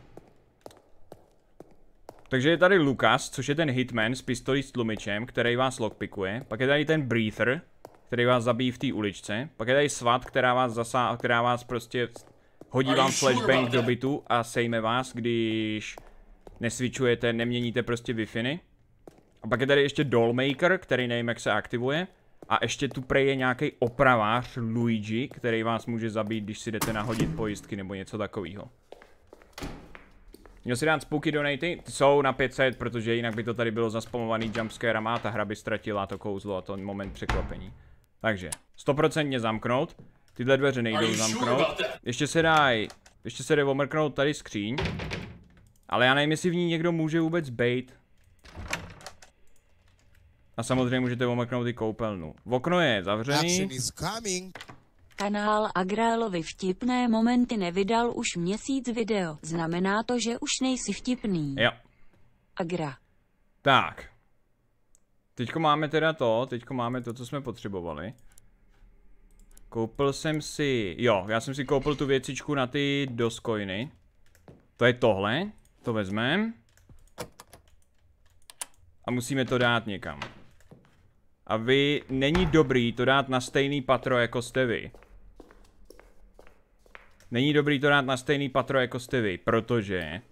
Takže je tady Lukas, což je ten hitman s pistolí s tlumičem, který vás lockpickuje. Pak je tady ten breather, který vás zabíjí v té uličce. Pak je tady SWAT, která vás prostě hodí vám flashbang do bytu a sejme vás, když nesvičujete, neměníte prostě Wi-Fi. A pak je tady ještě Dollmaker, který nevím, jak se aktivuje. A ještě tu prej je nějaký opravář Luigi, který vás může zabít, když si jdete nahodit pojistky nebo něco takového. Měl si dát spooky donaty, ty jsou na 500, protože jinak by to tady bylo zaspamovaný jumpscarama a ta hra by ztratila to kouzlo a to moment překvapení. Takže, 100% zamknout, tyhle dveře nejdou zamknout, ještě se jde omrknout tady skříň, ale já nevím, jestli v ní někdo může vůbec bejt. A samozřejmě můžete omrknout i koupelnu. Okno je zavřený. Kanál Agrálovi vtipné momenty nevydal už měsíc video. Znamená to, že už nejsi vtipný. Jo. Agra. Tak. Teďko máme teda to, co jsme potřebovali. Koupil jsem si, já jsem si koupil tu věcičku na ty DOSCoiny. To je tohle, to vezmeme. A musíme to dát někam. A není dobrý to dát na stejný patro, jako jste vy. Není dobrý to dát na stejný patro, jako jste vy, protože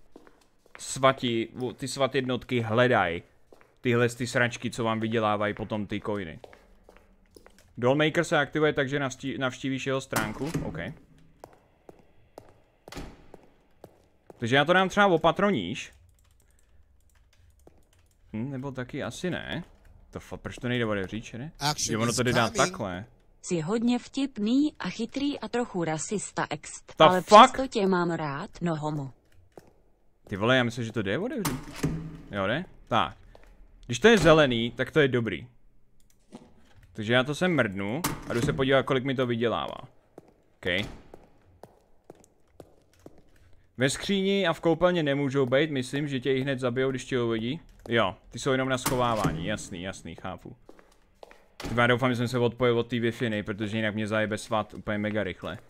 ty SWAT jednotky hledají tyhle ty sračky, co vám vydělávají potom ty coiny. Dollmaker se aktivuje tak, že navštívíš jeho stránku. OK. Takže já to dám třeba o patroníž. Nebo taky asi ne. Proč to nejde otevřít, ne? Že ono to jde takhle. Jsi hodně vtipný a chytrý a trochu rasista ext. Ta ale fuck? přesto tě mám rád, no homo. Ty vole, já myslím, že to jde otevřít. Jo, ne? Tak. Když to je zelený, tak to je dobrý. Takže já to sem mrdnu a jdu se podívat, kolik mi to vydělává. OK. Ve skříni a v koupelně nemůžou být, myslím, že tě i hned zabijou, když tě uvidí. Jo, ty jsou jenom na schovávání, jasný, chápu. Já doufám, že jsem se odpojil od té Wi-Fi, protože jinak mě zajebe svat úplně mega rychle.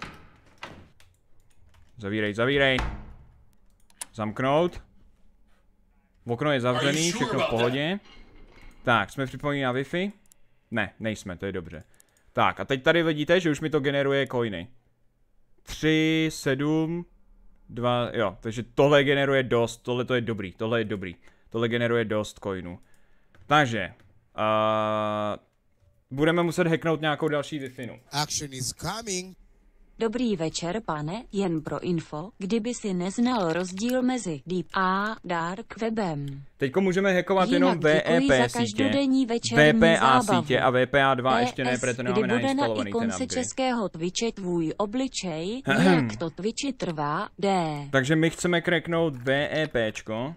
Zavírej. Zamknout. Okno je zavřený, všechno v pohodě. Tak, jsme připojeni na Wi-Fi? Ne, nejsme, to je dobře. Tak, a teď tady vidíte, že už mi to generuje coiny. 3, 7, 2, jo, takže tohle generuje dost, tohle to je dobrý, tohle generuje dost coinů. Takže, budeme muset hacknout nějakou další Wi-Fi. Action is coming. Dobrý večer, pane, jen pro info, kdyby si neznal rozdíl mezi Deep a Dark webem. Teďko můžeme hackovat jenom VEP sítě, VPA sítě a VPA 2 ještě ne, protože nemáme nainstalovaný ten upgrade. českého Twitche tvůj obličej, jak to Twitchi trvá, Takže my chceme cracknout VEPčko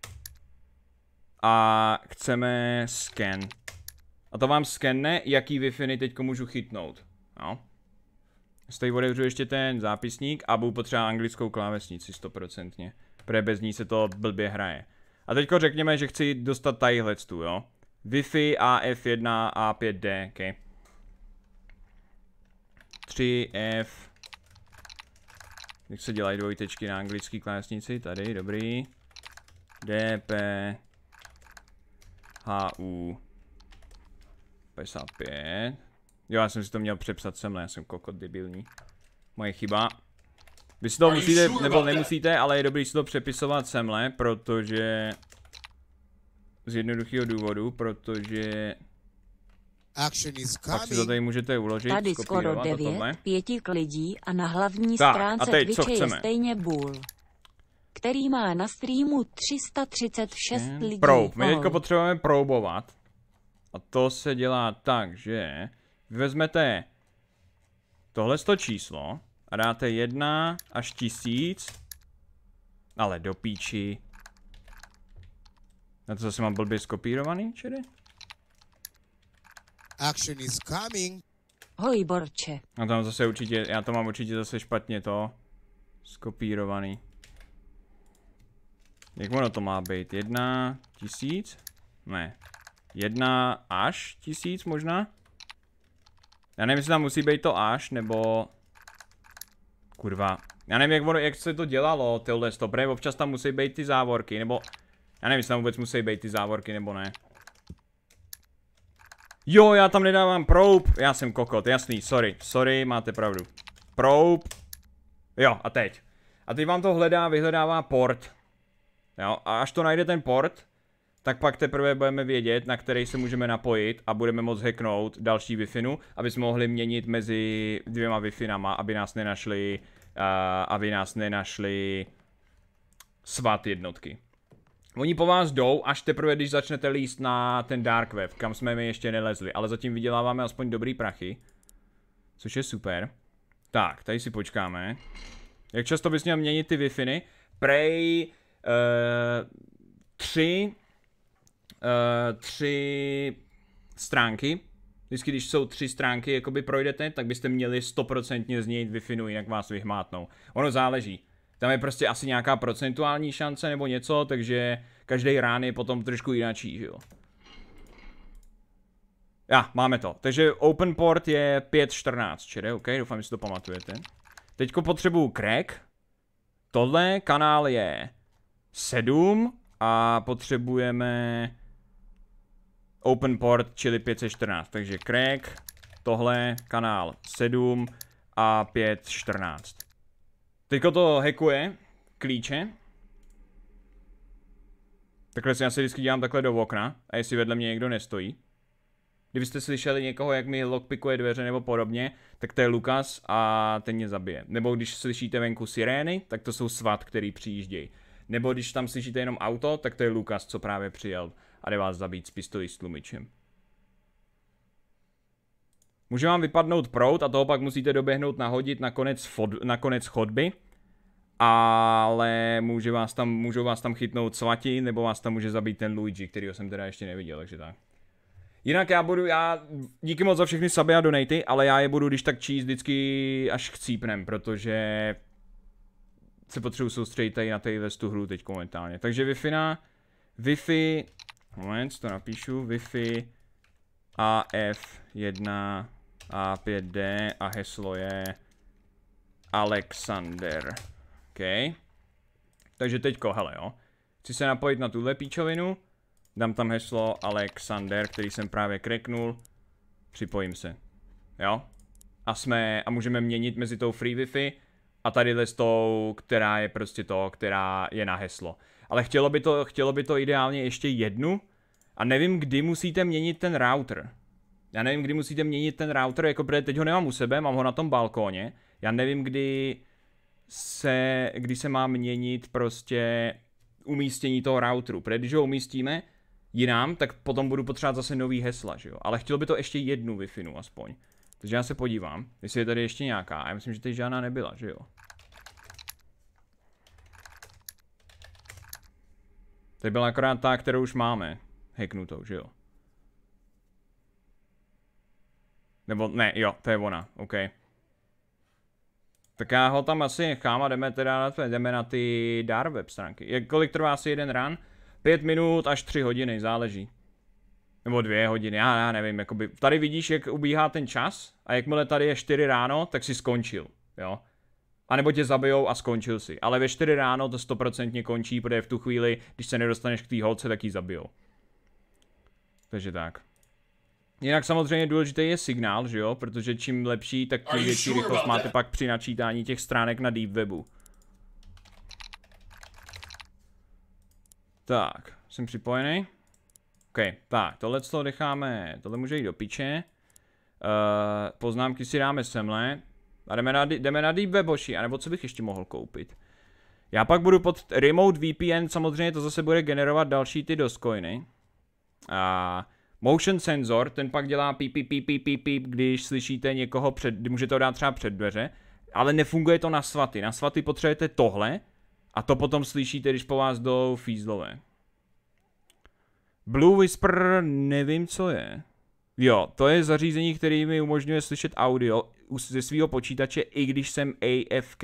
a chceme scan. A to vám scanne, jaký Wi-Fi teďko můžu chytnout. No. Tady otevřu ještě ten zápisník a budu potřebovat anglickou klávesnici 100%. Protože bez ní se to blbě hraje. A teďko řekněme, že chci dostat tadyhle tu, jo. Wi-Fi AF1 A5D, ok. 3F. Jak se dělají dvojtečky na anglické klávesnici, tady, dobrý. DP. HU. 55. Jo, já jsem si to měl přepsat semhle, já jsem kokot debilní. Moje chyba. Vy si to musíte, nebo nemusíte, ale je dobrý si to přepisovat semhle, protože... Z jednoduchého důvodu, protože... Pak si to tady můžete uložit, tady skoro 9, 5 lidí a na hlavní stránce Twitche je stejně Bull, který má na streamu 336 lidí. My teďko potřebujeme probovat. A to se dělá tak, že... Vezmete tohleto číslo a dáte 1 až 1000, ale do píči. Na to zase mám blbě skopírovaný, čili? Action is coming. Hoj, borče. A tam zase určitě, já to mám určitě zase špatně to skopírovaný. Jak ono to má být? 1 000? Ne. 1 až 1000 možná? Já nevím, jestli tam musí být to až, nebo... Kurva. Já nevím, jak se to dělalo, tyhle stopre, občas tam musí být ty závorky, nebo... Já nevím, jestli tam vůbec musí být ty závorky, nebo ne. Jo, já tam nedávám probe. Já jsem kokot, jasný, sorry, máte pravdu. Probe. Jo, a teď. A teď vám to vyhledává port. Jo, a až to najde ten port, tak pak teprve budeme vědět, na který se můžeme napojit a budeme moct hacknout další Wi-Fi, aby jsme mohli měnit mezi dvěma Wi-Finama, aby nás nenašli SWAT jednotky. Oni po vás jdou, až teprve, když začnete líst na ten dark web, kam jsme my ještě nelezli, ale zatím vyděláváme aspoň dobrý prachy, což je super. Tak, tady si počkáme. Jak často bys měl měnit ty Wi-Fi? Prej 3 stránky. Vždycky, když jsou 3 stránky, jakoby projdete, tak byste měli 100% změnit Wi-Fi, jinak vás vyhmátnou. Ono záleží. Tam je prostě asi nějaká procentuální šance nebo něco, takže každý rán je potom trošku jináčí, že jo. Máme to. Takže open port je 5.14, čili OK, doufám, že si to pamatujete. Teďko potřebuju crack. Tohle kanál je 7 a potřebujeme open port, čili 514. Takže crack, tohle kanál 7 a 514. Teďko to hackuje klíče. Takhle si asi vždycky dělám takhle do okna. A jestli vedle mě někdo nestojí. Kdybyste slyšeli někoho, jak mi lockpickuje dveře nebo podobně, tak to je Lukas a ten mě zabije. Nebo když slyšíte venku sirény, tak to jsou SWAT, který přijíždějí. Nebo když tam slyšíte jenom auto, tak to je Lukas, co právě přijel a jde vás zabít s pistolí s tlumičem. Může vám vypadnout proud a toho pak musíte doběhnout nahodit na konec chodby. Ale můžou vás tam chytnout svati, nebo vás tam může zabít ten Luigi, kterýho jsem teda ještě neviděl, takže tak. Jinak díky moc za všechny suby a donaty, ale já je budu když tak číst vždycky až chcípnem, protože se potřebuji soustředit tady na tu hru teď momentálně. Takže Wi-Fi, moment, to napíšu, Wi-Fi AF1 A5D a heslo je Alexander. OK. Takže teďko, hele jo. Chci se napojit na tuhle píčovinu. Dám tam heslo Alexander, který jsem právě kreknul. Připojím se. Jo. A můžeme měnit mezi tou free Wi-Fi a tadyhle s tou, která je prostě která je na heslo. Ale chtělo by to ideálně ještě jednu. A nevím, kdy musíte měnit ten router. Já nevím, kdy musíte měnit ten router, jako protože teď ho nemám u sebe, mám ho na tom balkóně. Já nevím, kdy se má měnit prostě umístění toho routeru. Protože když ho umístíme jinam, tak potom budu potřebovat zase nový hesla, že jo. Ale chtělo by to ještě jednu Wi-Fi aspoň. Takže já se podívám, jestli je tady ještě nějaká. A já myslím, že tady žádná nebyla, že jo. Tady byla akorát ta, kterou už máme hacknutou, že jo. Nebo ne, jo, to je ona, OK. Tak já ho tam asi nechám a jdeme na ty dark web stránky. Kolik trvá asi jeden run? 5 minut až 3 hodiny, záleží. Nebo 2 hodiny, já nevím, jakoby. Tady vidíš, jak ubíhá ten čas a jakmile tady je 4 ráno, tak si skončil, jo. A nebo tě zabijou a skončil si. Ale ve 4 ráno to 100% končí, protože v tu chvíli, když se nedostaneš k té holce, tak ji zabijou. Takže tak. Jinak samozřejmě důležitý je signál, že jo, protože čím lepší, tak tím větší rychlost máte pak při načítání těch stránek na deep webu. Tak, jsem připojený. OK, tak, tohle necháme, tohle může jít do piče. Poznámky si dáme semhle. A jdeme na deep weboši, anebo co bych ještě mohl koupit. Já pak budu pod remote VPN, samozřejmě to zase bude generovat další ty doscoiny. Motion sensor, ten pak dělá píp, když slyšíte někoho můžete ho dát třeba před dveře, ale nefunguje to na svaty. Na svaty potřebujete tohle a to potom slyšíte, když po vás jdou fízlové. Blue Whisper, nevím co je. Jo, to je zařízení, který mi umožňuje slyšet audio ze svého počítače, i když jsem AFK.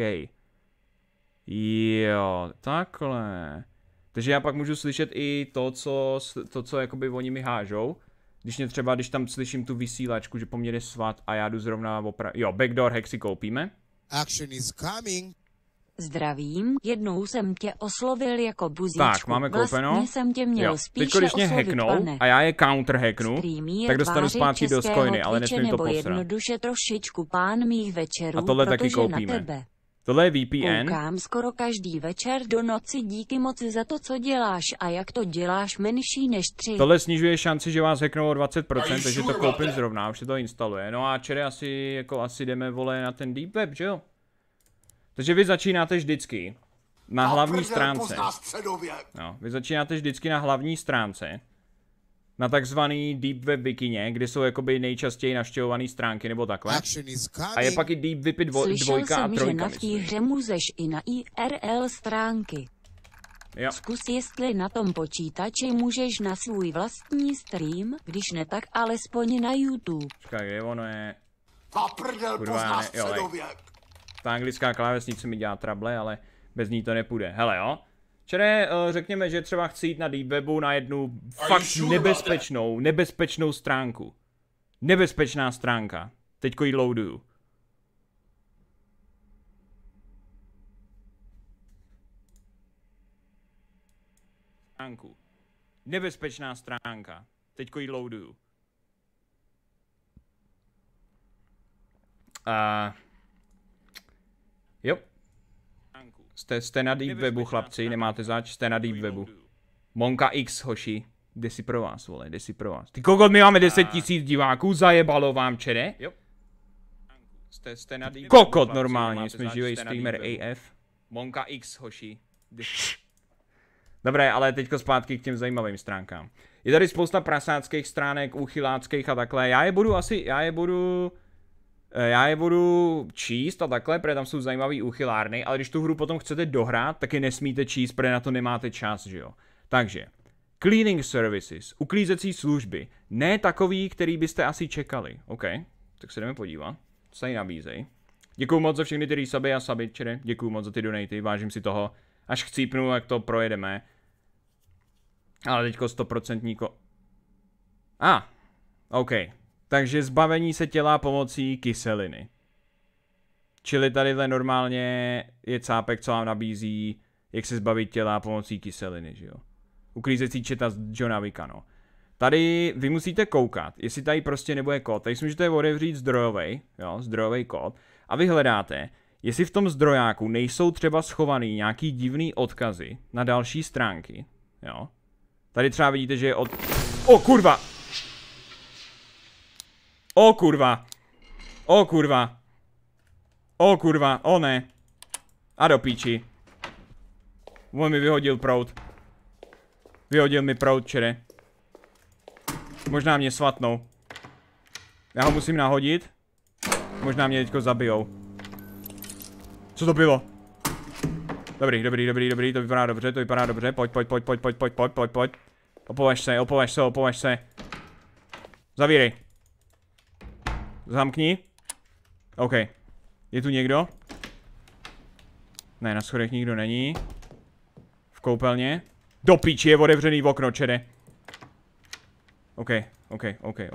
Jo, takhle. Takže já pak můžu slyšet i to, co jakoby oni mi hážou. Když tam slyším tu vysílačku, že po mně jde SWAT a já jdu zrovna jo, backdoor hack si koupíme. Action is coming. Zdravím, jednou jsem tě oslovil jako buzíčku. Tak, máme koupeno. Vlastně jsem tě měl spíše teďko, když mě hacknou a já je counter hacknu, tak dostanu zpátky do coiny, ale nesmím to posrat. Jednoduše trošičku pán mých večerů, a tohle taky koupíme. Tohle je VPN. Koukám skoro každý večer do noci, díky moc za to, co děláš a jak to děláš menší než 3. Tohle snižuje šanci, že vás hacknou o 20%, takže to koupím zrovna, už se to instaluje. No a čere asi jdeme vole na ten deep web, že jo? Takže vy začínáte vždycky na hlavní stránce. No, vy začínáte vždycky na hlavní stránce. Na takzvaný Deep Web Wikině, kde jsou jakoby nejčastěji navštěvované stránky nebo takhle. A je pak i Deep Web 2 a 3. Slyšel jsem, že na té hře můžeš i na IRL stránky. Jo. Zkus, jestli na tom počítači můžeš na svůj vlastní stream, když ne, tak alespoň na YouTube. Počkej, kde ono je? Kurva, ta anglická klávesnice mi dělá trable, ale bez ní to nepůjde. Hele jo. Čere, řekněme, že třeba chci jít na deep webu na jednu fakt nebezpečnou stránku. Nebezpečná stránka. Teďko ji loaduju. Nebezpečná stránka. Teďko ji loaduju. Jo. Jste na deep webu, chlapci, nemáte zač, jste na deep webu. Monka X, hoši. Jde si pro vás, vole, jde si pro vás. Ty kokot, my máme 10 000 diváků, zajebalo vám, čere? Jo. Jste na D. Kokot normálně, jsme živej streamer AF. Monka X, hoši. Dobré, ale teďko zpátky k těm zajímavým stránkám. Je tady spousta prasáckých stránek, úchyláckých a takhle. Já je budu číst a takhle, protože tam jsou zajímavý úchylárny, ale když tu hru potom chcete dohrát, tak je nesmíte číst, protože na to nemáte čas, že jo. Takže, cleaning services, uklízecí služby, ne takový, který byste asi čekali. OK, tak se jdeme podívat, co se jí nabízej. Děkuju moc za všechny ty resuby a subičery, děkuju moc za ty donaty, vážím si toho. Až chcípnu, jak to projedeme. Ale teďko 100% OK. Takže zbavení se těla pomocí kyseliny. Čili tadyhle normálně je cápek, co vám nabízí, jak se zbavit těla pomocí kyseliny, že jo. Uklízecí četa z Johna Wicka, no. Tady vy musíte koukat, jestli tady prostě nebude kód. Tady si můžete otevřít zdrojový kód. A vy hledáte, jestli v tom zdrojáku nejsou třeba schovaný nějaký divný odkazy na další stránky, jo. Tady třeba vidíte, že je od... O kurva! O kurva! O kurva! O kurva! O ne! A do píči. On mi vyhodil proud. Vyhodil mi proud, čere. Možná mě svatnou. Já ho musím nahodit. Možná mě teďko zabijou. Co to bylo? Dobrý, to vypadá dobře, pojď. Opovaž se. Zavírej. Zamkni. OK. Je tu někdo? Ne, na schodech nikdo není. V koupelně. Do píči, je otevřený okno, čede. OK.